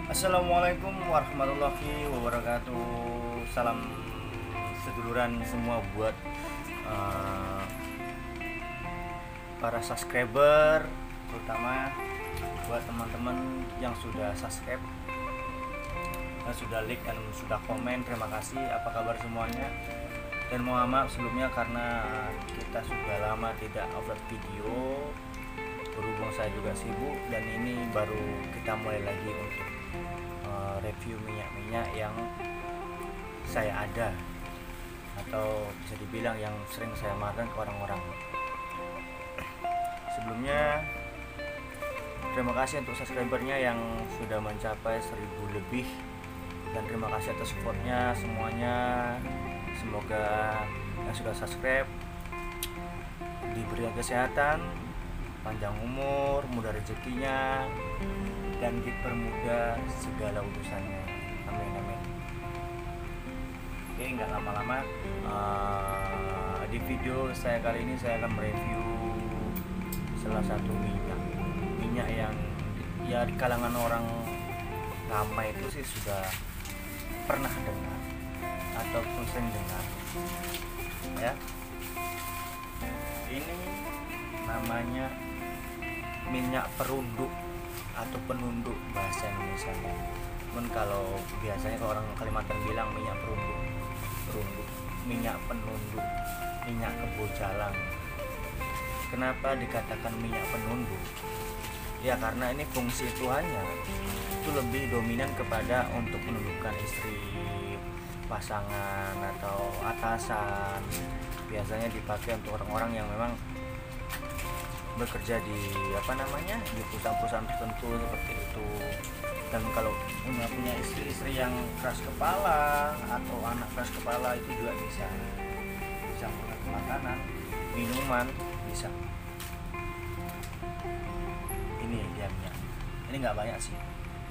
Assalamualaikum warahmatullahi wabarakatuh. Salam seduluran semua buat uh, para subscriber, terutama buat teman-teman yang sudah subscribe, yang sudah like dan sudah komen. Terima kasih. Apa kabar semuanya? Dan mohon maaf sebelumnya karena kita sudah lama tidak upload video. Berhubung saya juga sibuk dan ini baru kita mulai lagi untuk review minyak-minyak yang saya ada atau bisa dibilang yang sering saya makan ke orang-orang. Sebelumnya terima kasih untuk subscribernya yang sudah mencapai 1000 lebih, dan terima kasih atas supportnya semuanya. Semoga yang sudah subscribe diberi kesehatan, panjang umur, mudah rezekinya, dan dipermudah segala urusannya. Amin amin. Oke, nggak lama-lama, di video saya kali ini saya akan mereview salah satu minyak yang ya di kalangan orang ramai itu sih sudah pernah dengar ataupun sering dengar ya. Ini namanya minyak perunduk atau penunduk bahasa Indonesia. Namun kalau biasanya orang Kalimantan bilang minyak perunduk, minyak penunduk, minyak kebojalang. Kenapa dikatakan minyak penunduk? Ya karena ini fungsi tuannya itu lebih dominan kepada untuk menundukkan istri, pasangan atau atasan. Biasanya dipakai untuk orang-orang yang memang bekerja di di perusahaan-perusahaan tertentu seperti itu. Dan kalau punya istri-istri yang keras kepala atau anak keras kepala itu juga bisa makan makanan, minuman bisa. Ini dia minyak. Ini nggak banyak sih.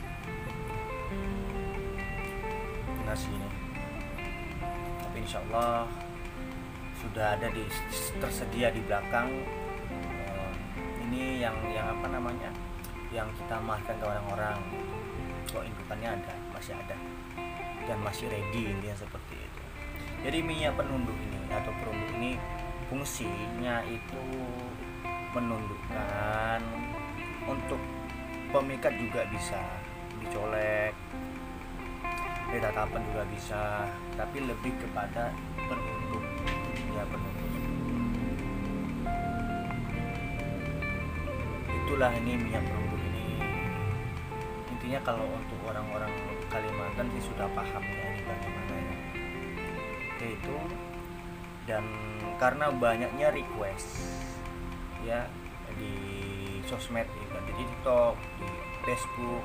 Nasi ini. Tapi insya Allah sudah ada tersedia di belakang. Ini yang yang kita makan ke orang-orang. Kok indukannya masih ada dan masih ready, intinya seperti itu. Jadi minyak penunduk ini atau perunduk ini fungsinya itu menundukkan. Untuk pemikat juga bisa, dicolek, ditatapan juga bisa, tapi lebih kepada penunduk ya, penunduk. Itulah ini minyak perunduk ini. Intinya kalau untuk orang-orang Kalimantan sih sudah paham ya ini bagaimana ya. Itu, dan karena banyaknya request ya di sosmed, di TikTok, di Facebook,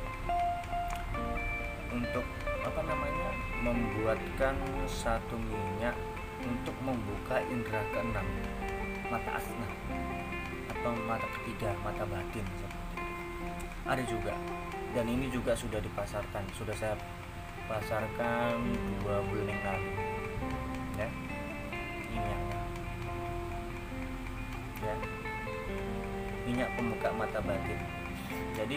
untuk membuatkan satu minyak untuk membuka indera keenam, mata asna atau mata ketiga, mata batin seperti itu. Ada juga, dan ini juga sudah dipasarkan, sudah saya pasarkan 2 bulan yang lalu ya. Minyaknya ya, minyak pembuka mata batin. Jadi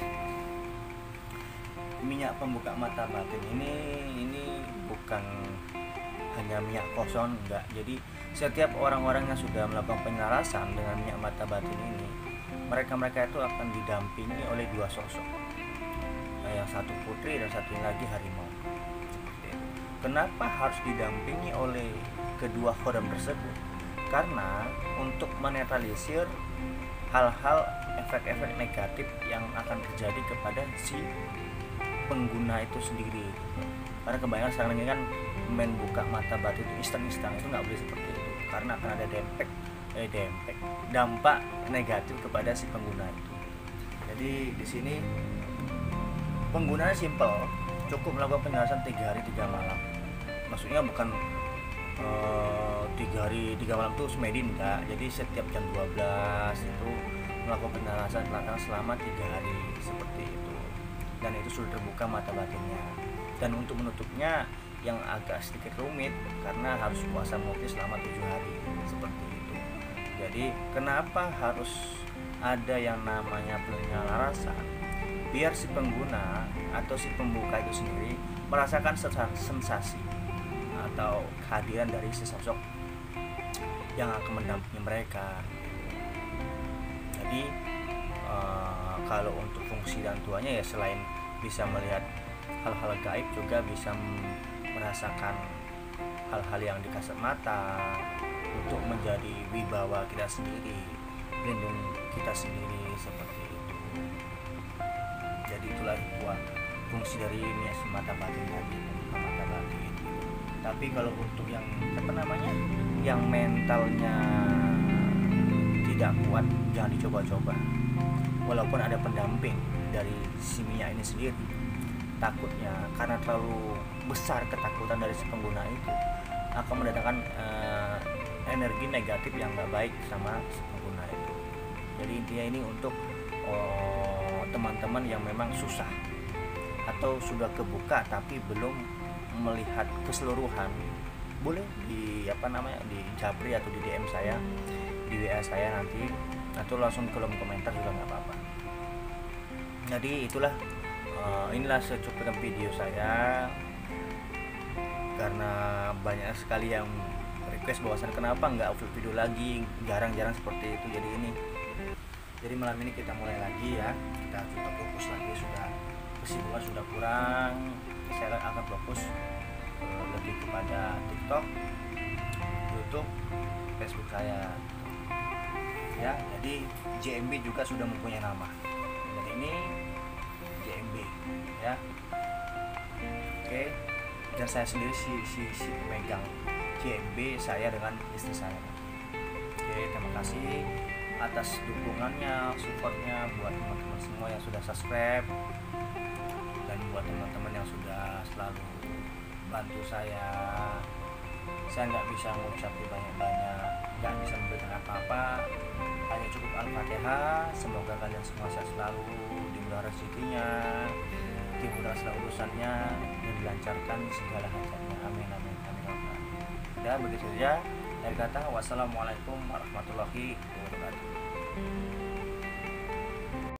minyak pembuka mata batin ini bukan hanya minyak kosong, enggak. Jadi setiap orang-orang yang sudah melakukan penyelarasan dengan minyak mata batin ini, mereka itu akan didampingi oleh 2 sosok, yang satu putri dan satu lagi harimau. Kenapa harus didampingi oleh kedua khodam tersebut? Karena untuk menetralisir hal-hal efek-efek negatif yang akan terjadi kepada si pengguna itu sendiri. Karena kebanyakan sekarang ini kan main buka mata batin itu instan-instan, itu nggak boleh seperti itu, karena akan ada dampak negatif kepada si pengguna itu. Jadi di sini penggunanya simple, cukup melakukan penyelarasan 3 hari 3 malam. Maksudnya bukan 3 hari 3 malam itu semedi, enggak. Jadi setiap jam 12 itu melakukan penyelarasan selama 3 hari seperti itu, dan itu sudah terbuka mata batinnya. Dan untuk menutupnya yang agak sedikit rumit karena harus puasa muti selama 7 hari seperti itu. Jadi kenapa harus ada yang namanya penyelarasan? biar si pengguna atau si pembuka itu sendiri merasakan sensasi atau kehadiran dari sesosok yang akan mendampingi mereka. Jadi kalau untuk fungsi dan tuanya ya selain bisa melihat hal-hal gaib, juga bisa merasakan hal-hal yang di kasat mata untuk menjadi wibawa kita sendiri, lindung kita sendiri, seperti itu. Jadi itulah buat fungsi dari minyak mata batin tadi, mata batin. Tapi kalau untuk yang yang mentalnya tidak kuat, jangan dicoba-coba. Walaupun ada pendamping dari si minyak ini sendiri, takutnya karena terlalu besar ketakutan dari si pengguna itu akan mendatangkan energi negatif yang gak baik sama si pengguna itu. Jadi intinya ini untuk teman-teman yang memang susah atau sudah kebuka tapi belum melihat keseluruhan, boleh di di Japri atau di DM saya, di WA saya nanti, atau langsung di kolom komentar juga nggak apa-apa. Jadi inilah secukupnya video saya, karena banyak sekali yang request bahwasan kenapa nggak upload video lagi, jarang-jarang seperti itu. Jadi malam ini kita mulai lagi ya, kita coba fokus lagi, sudah kesibukan sudah kurang, saya akan fokus lebih kepada TikTok, YouTube, Facebook saya ya. Jadi JMB juga sudah mempunyai nama, dan ini JMB ya. Oke, dan saya sendiri si pemegang JMB saya dengan istri saya. Oke, terima kasih atas dukungannya, supportnya buat teman-teman semua yang sudah subscribe, dan buat teman-teman yang sudah selalu bantu saya. Saya nggak bisa mengucapkan banyak-banyak, nggak bisa memberikan apa-apa, hanya cukup Al-Fatihah. Semoga kalian semua sehat selalu, dimudahkan rezekinya, dimudahkan segala urusannya, dan dilancarkan segala hajatnya. Amin amin amin. Dan begitu saja dari kata wassalamualaikum warahmatullahi wabarakatuh.